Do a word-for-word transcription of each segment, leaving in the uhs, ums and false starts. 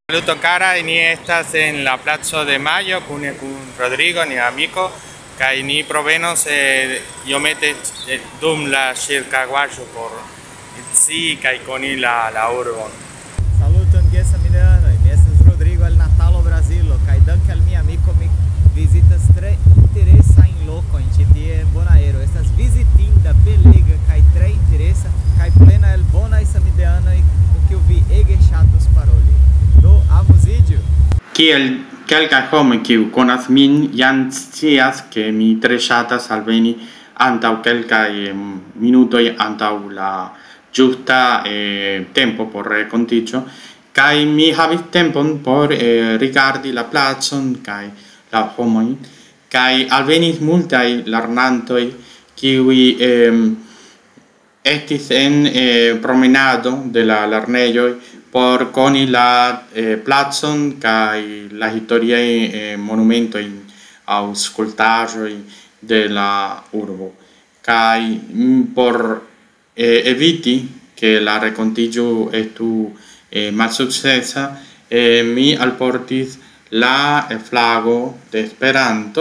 Saluto cara, ni estas en la Plaza de Mayo con, con Rodrigo, ni amico, che ni provenos eh, io mette eh, dum la circaguaggio por si kai coni la la urbo. Saluto Anguessa Milano, mi estas Rodrigo el Natalo Brasilo, kai danke al mia amico mi visitas tre interesa in loco in citie en Bonaero. Estas visitinda belega kai tre interesa kai plena el bona isamideano o que eu vi ege chatos paroli. Do amos idio. Kiel kelkaj homoj kiu konas min jam scias ke mi tre ŝatas alveni antaŭ kelkaj minutoj antaŭ la ĝusta eh, tempo por renkontiĝo, kaj mi havis tempon por eh, rigardi la placon kaj la homojn, kaj alvenis multaj lernantoj kiuj eh, estis en eh, promenado de la lernejoj por coni la eh, placon kaj la historiaj eh, monumentoj aŭ skulptaĵoj de la urbo. Kaj por eh, eviti ke la renkontiĝo estu eh, malsukcesa, eh, mi alportis la eh, flago de Esperanto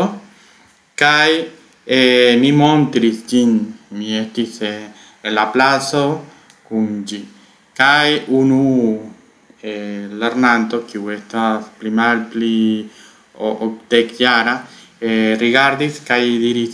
kaj eh, mi montris ĝin. Mi estis eh, en la placo kun ĝi. Kai unu eh, lernanto kiu estas pli malpli okdekjara eh, rigardis kaj diris: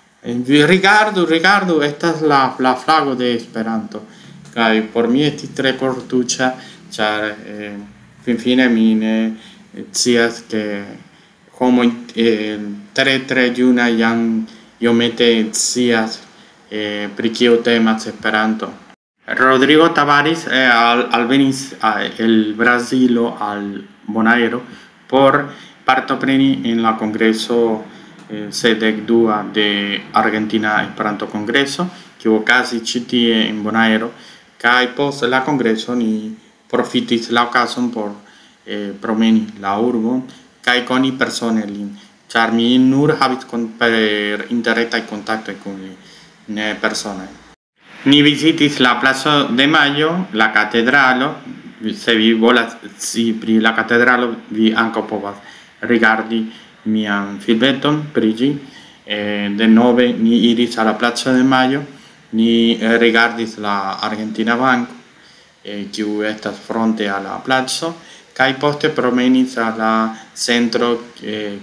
rigardu, rigardu, estas la, la flago de Esperanto. Kaj por mi estis tre kortuŝa, ĉar eh, finfine mi ne scias ke homoj eh, tre tre junaj jam iomete scias eh, pri kio temas Esperanto. Rodrigo Tavares eh, al, alvenis eh, el Brasilo al Bonaero por partopreni en la congreso eh, sedek dua de Argentina Esperanto Kongreso, kiu okazis ĉi tie en Bonaero, kaj post la kongreso ni profitis la okazon por eh, promeni la urbon kaj koni persone lin, ĉar mi nur havis kon per interretaj kontaktoj kun li, ne persone. Ni visitis la Plazo de Mayo, la catedralo. Se vi volas scii pri la catedralo, vi ankaŭ povas rigardi mian filmeton pri ĝi. Eh, denove ni iris a la Plazo de Mayo, ni eh, rigardis la Argentina Banko, eh, kiu estas fronte a la placo, kaj poste promenis a la centro eh,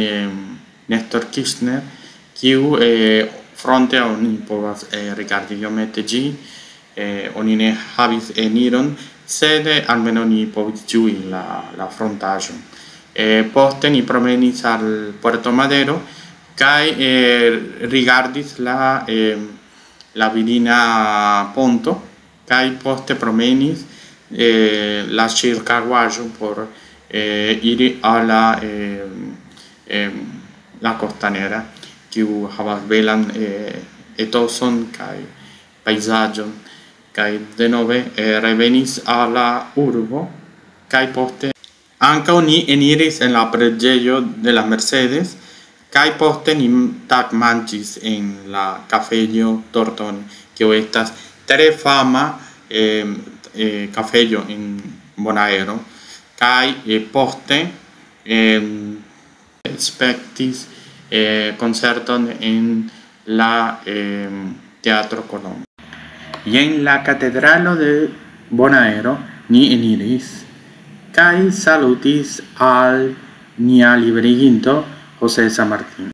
Néstor Kirchner, kiu eh, fronte a oni povas eh, rigardi iomete ĝi, eh, oni ne havis eniron, sed almeno ni povis ĝui la, la frontaĵon. Eh, poste ni promenis al Puerto Madero kaj eh, rigardis la, eh, la vidina ponto, kaj poste promenis eh, la ĉirkaŭaĵo por eh, iri a la, eh, eh, la costanera, kiu havas belan eh, etoson kaj pejzaĝon, kaj denove eh, revenis a la urbo, kaj poste ankaŭ ni eniris en la preĝejo de la Mercedes, kaj poste ni tagmanĝis en la kafejo Tortoni, kiu estas tre fama eh, eh, kafejo en Bonaero, kaj eh, poste eh, spektis Eh, concerton en la eh, Teatro Colón. Y en la Catedralo de Bonaero ni eniris kaj salutis al nia liberiginto José San Martín.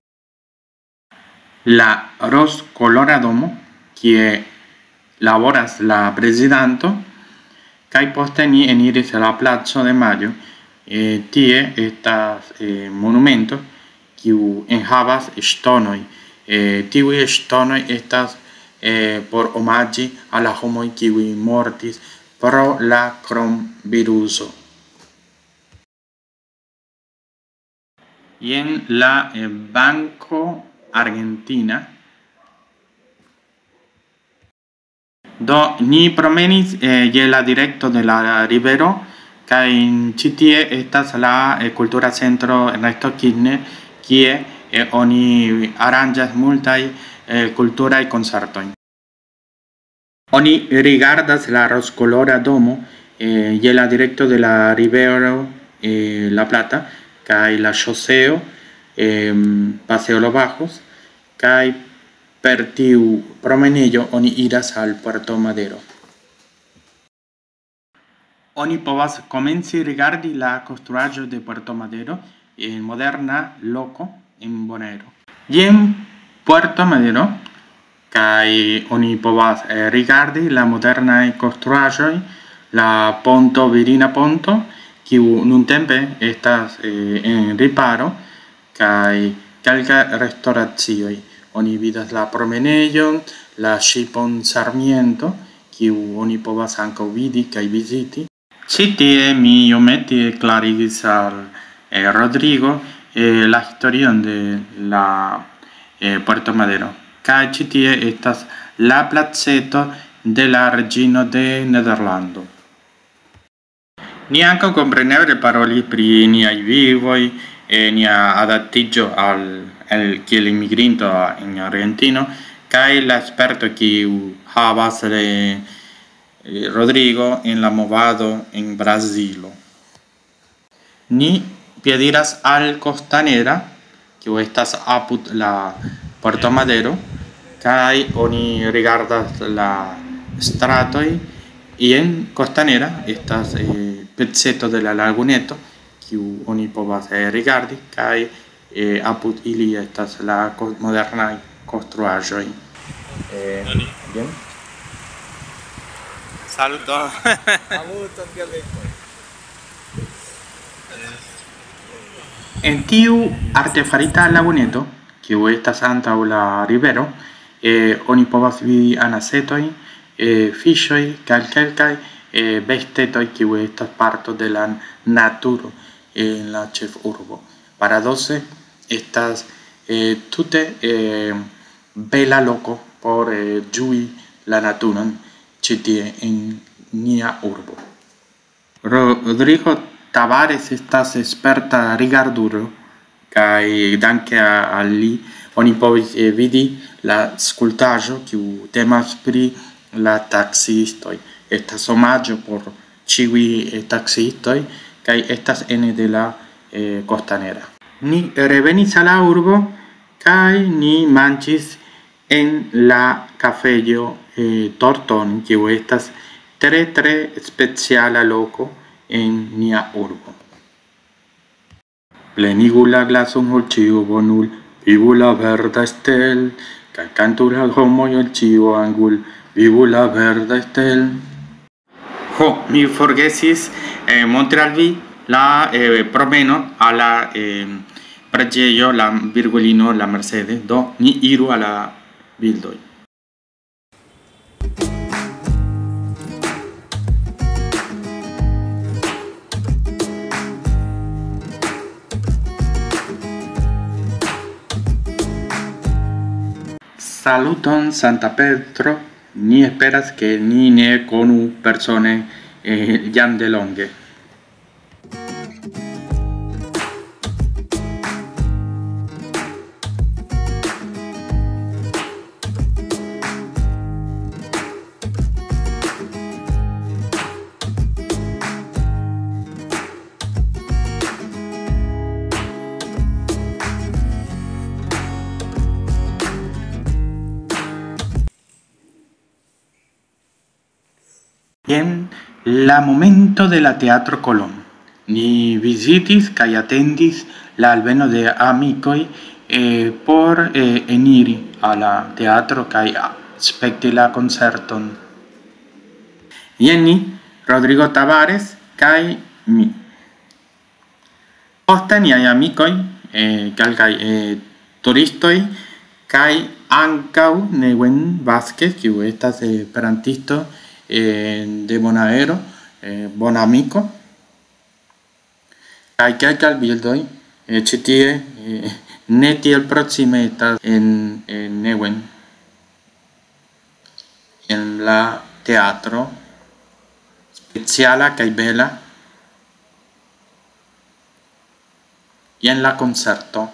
La rozkolora domo, kie laboras la prezidanto, kaj poste ni eniris a la Placo de Mayo, eh, tie estas eh, monumento kiu enhavas ŝtonoj. Eh, tiuj ŝtonoj estas eh, por omaĝi al la homoj kiuj mortis pro la kronviruso. Jen la eh, Banco Argentina. Do ni promenis eh, je la direkto de la rivero, kaj ĉi tie estas la eh, kultura centro Ernesto Kirchner, kie eh, oni aranĝas multaj eh, kulturaj koncertojn. Oni rigardas la rozkolora domo eh, y la directo de la Ribero eh, La Plata, que hay la Joseo, eh, Paseo Los Bajos, que hay pertiu promenello oni iras al Puerto Madero. Oni povas komenci rigardi la konstruaĵo de Puerto Madero en moderna loko en Bonaero. Jen Puerto Madero, kaj oni povas eh, rigardi la modernaj konstruaĵoj, la ponto Virina Ponto, kiu nuntempe estas eh, en riparo, kaj kelkaj restoracioj. Oni vidas la promenejon, la ŝipon Sarmiento, kiu oni povas ankaŭ vidi kaj viziti. Ĉi tie mi iomete klarigis al eh, Rodrigo eh, la historion de la eh, Puerto Madero. Kaj ĉi tie estas la placeto de la reĝino de Nederlando. Ni ankaŭ kompreneble parolis pri niaj vivoj, eh, nia adaptiĝo al el kiel imigrinto en Argentino, kaj la sperto kiu havas eh, Rodrigo en la movado en Brazilo. Ni piediras al Costanera, kiu estas apud la Puerto Madero, kaj oni rigardas la stratoj, y en Costanera estas eh, peceto de la laguneto, kiu oni povas eh, rigardi, kaj eh, apud ili estas la modernaj konstruaĵoj. Eh, bien. Saluto. Saluto, Dialeco. En tiu artefarita laguneto, kiu estas antaŭ la rivero, eh, oni povas vidi anasetoj, eh, fiŝoj kaj kelkaj eh, bestetoj kiu estas parto de la naturo en la ĉefurbo. Paradoxe estas eh, tute eh, bela loko por eh, ĝui la naturon ĉi tie en nia urbo. Rodrigo Tavares estas sperta rigardulo, kaj danke al li oni povis eh, vidi la skulptaĵo kiu temas pri la taksiistoj. Estas omaĝo por ĉiuj eh, taksiistoj kaj estas ene de la eh, Costanera. Ni revenis al la urbo kaj ni manĝis en la kafejo eh, Torton, kiu estas tre tre speciala loko en nia urbo. Plenigu la glason al ĉiu bonul, vivu la verda estel, kaj kantu la homoj el ĉiu angul, vivu la verda estel. Ho, mi forgesis eh, montri al vi la eh, promeno a la eh, preĝejo, la Virgulino, la Mercedes. Do, ni iru a la bildoj. Saluton Santa Petro, ni esperas ke ni ne konu persone eh, jam de longe. Jen la momento de la Teatro Colón. Ni visitis kaj atendis la alveno de amikoj eh, por eh, eniri a la teatro kaj spekti la koncerton. Jen ni, Rodrigo Tavares kaj mi. Poste niaj amikoj, eh, kelkaj eh, turistoj kaj ankaŭ Neuen Vázquez, kiu estas esperantisto eh, de Bonaero, eh, bona amiko. Kaj kelkaj bildoj eh, ĉi tie eh, ne tiel proksime estas en, en Neuen, en la teatro speciala kaj bela, y en la concerto.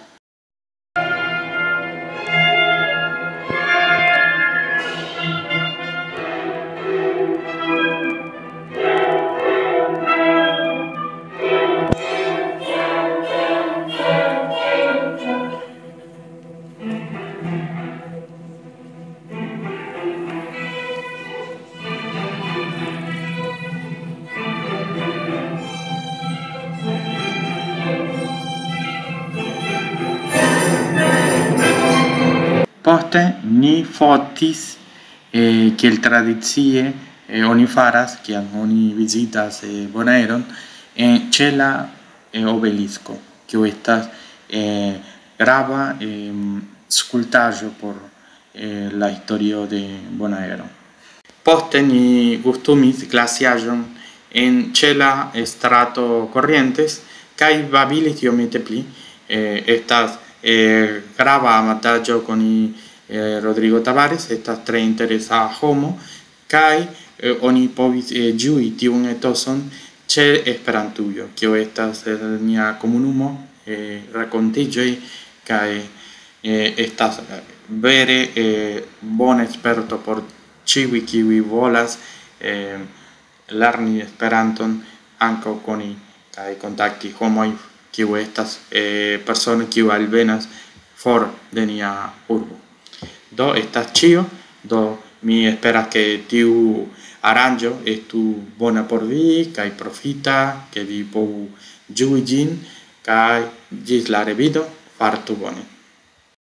Poste ni fotis eh, kiel tradicie eh, oni faras, kiam oni vizitas eh, Bonaeron, en ĉe la eh, obelisco, kiu estas eh, grava eh, skulptaĵo por eh, la historio de Bonaero. Poste ni gustumis glaciaĵon en ĉe la strato Corrientes kaj babilis iomete pli. Eh, estas eh, grava amataĵo koni eh, Rodrigo Tavares, estas tre interesa homo, kaj eh, oni povis eh, ĝui tiun etoson ĉe Esperantujo, kio estas el nia komunumo, eh, rakontiĝoj kaj eh, estas vere eh, bona sperto por ĉiuj kiuj volas eh, lerni Esperanton ankaŭ koni kaj kontakti homoj kiu estas eh, personoj kiu alvenas for de nia urbo. Do estas ĉio, do mi esperas ke tiu aranĝo estu bona por vi kaj profita, ke vi povu ĝui ĝin kaj ĝis la revido, fartu bone.